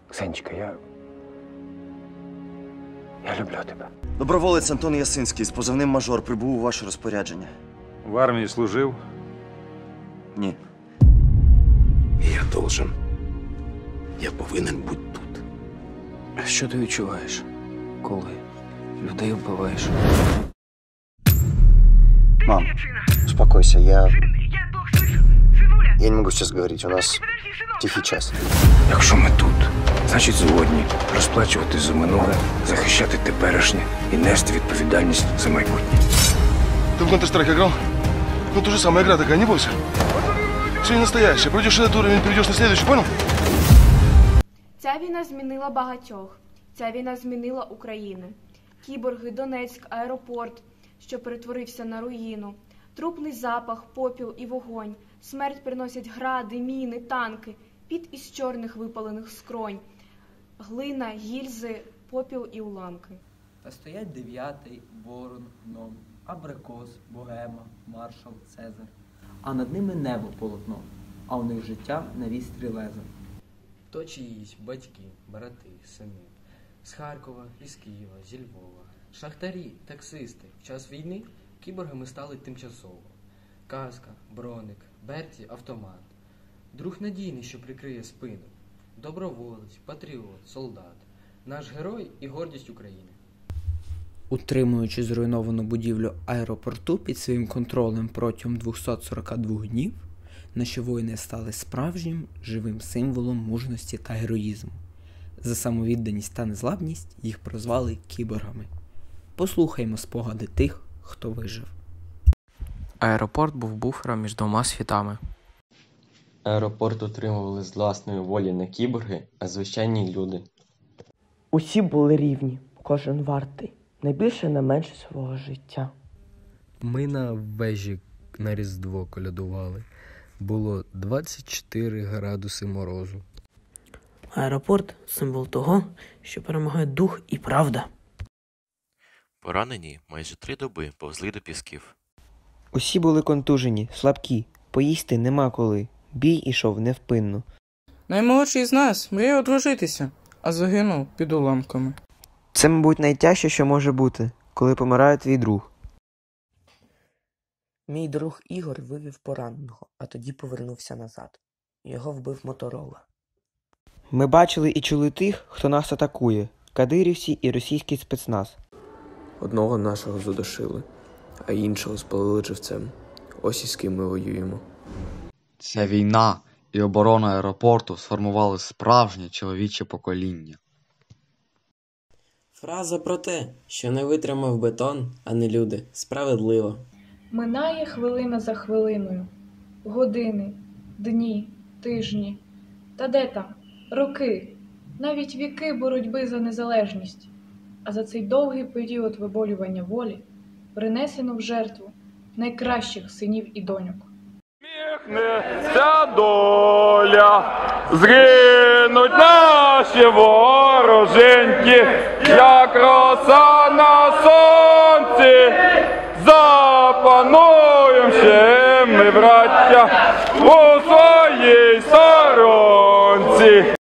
Ксенечка, я люблю тебе. Доброволець Антон Ясинський з позивним «Мажор» прибув у ваше розпорядження. В армії служив? Ні. Я должен. Я повинен бути тут. А що ти відчуваєш, коли людей вбиваєш? Мам, успокойся, я не могу сейчас говорить, у нас тихий час. Якщо ми тут, значить згодні розплачувати за минуле, захищати теперішнє і нести відповідальність за майбутнє. Ты в Counter-Strike играл? Ну, то же самая игра такая, не бойся. Все не настоящее. Пройдешь этот уровень, перейдешь на следующий, понял? Ця війна змінила багатьох. Ця війна змінила Україну. Кіборги, Донецьк, аеропорт, що перетворився на руїну. Трупний запах, попіл і вогонь. Смерть приносять гради, міни, танки. Під із чорних випалених скронь. Глина, гільзи, попіл і уламки. Та стоять 9-й, Ворон, Гном, Абрикос, Богема, Маршал, Цезар. А над ними небо полотно, а у них життя на вістрі леза. То чиїсь батьки, брати, сини. З Харкова, із Києва, зі Львова. Шахтарі, таксисти. В час війни кіборгами стали тимчасово. Каска, броник, Берті, автомат. Друг надійний, що прикриє спину. Доброволець, патріот, солдат. Наш герой і гордість України. Утримуючи зруйновану будівлю аеропорту під своїм контролем протягом 242 днів, наші воїни стали справжнім живим символом мужності та героїзму. За самовідданість та незламність їх прозвали кіборгами. Послухаймо спогади тих, хто вижив. Аеропорт був буфером між двома світами. Аеропорт утримували з власної волі не кіборги, а звичайні люди. Усі були рівні, кожен вартий, найбільше не менше свого життя. Ми на вежі на Різдво колядували. Було 24 градуси морозу. Аеропорт – символ того, що перемагає дух і правда. Поранені майже 3 доби повзли до пісків. Усі були контужені, слабкі, поїсти нема коли. Бій ішов невпинно. Наймолодший з нас мріяв одружитися, а загинув під уламками. Це, мабуть, найтяжче, що може бути, коли помирає твій друг. Мій друг Ігор вивів пораненого, а тоді повернувся назад. Його вбив Моторола. Ми бачили і чули тих, хто нас атакує. Кадирівці і російський спецназ. Одного нашого задушили, а іншого спалили живцем. Ось із ким ми воюємо. Ця війна і оборона аеропорту сформували справжнє чоловіче покоління. Фраза про те, що не витримав бетон, а не люди, справедливо. Минає хвилина за хвилиною. Години, дні, тижні. Та де там? Роки. Навіть віки боротьби за незалежність. А за цей довгий період виболювання волі принесено в жертву найкращих синів і доньок. Ця доля, згинуть наші вороженьки, як роса на сонці, запануєм ще ми, браття, у своїй сторонці.